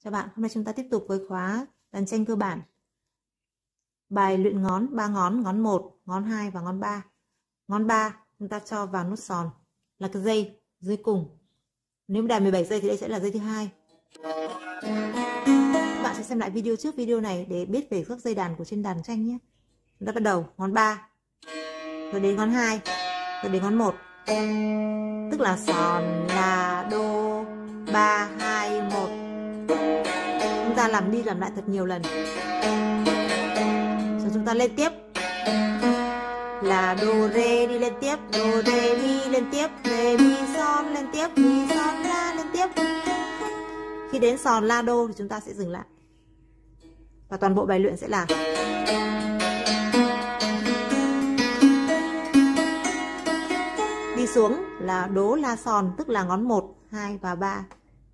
Chào bạn, hôm nay chúng ta tiếp tục với khóa đàn tranh cơ bản. Bài luyện ngón, 3 ngón, ngón 1, ngón 2 và ngón 3. Ngón 3 chúng ta cho vào nút sòn là cái dây dưới cùng. Nếu đàn 17 giây thì đây sẽ là dây thứ hai. Các bạn sẽ xem lại video trước video này để biết về các dây đàn của trên đàn tranh nhé. Chúng ta bắt đầu ngón 3, rồi đến ngón 2, rồi đến ngón 1. Tức là sòn, là, đô, 3, 2, 1. Chúng ta làm đi làm lại thật nhiều lần. Rồi chúng ta lên tiếp là đô rê, đi lên tiếp, đô rê mi lên tiếp, rê mi son lên tiếp, mi son la lên tiếp. Khi đến sòn la đô thì chúng ta sẽ dừng lại. Và toàn bộ bài luyện sẽ là đi xuống là đố la sòn, tức là ngón 1, 2 và 3.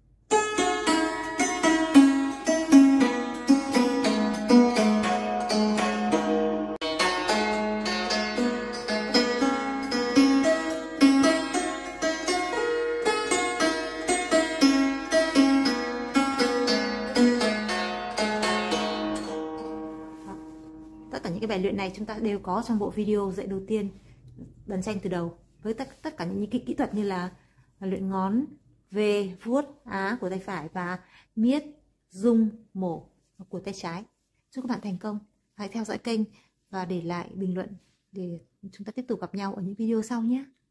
Tất cả những cái bài luyện này chúng ta đều có trong bộ video dạy đầu tiên đàn tranh từ đầu, với tất cả những cái kỹ thuật như là luyện ngón, về, vuốt, á của tay phải và miết, rung, mổ của tay trái. Chúc các bạn thành công. Hãy theo dõi kênh và để lại bình luận để chúng ta tiếp tục gặp nhau ở những video sau nhé.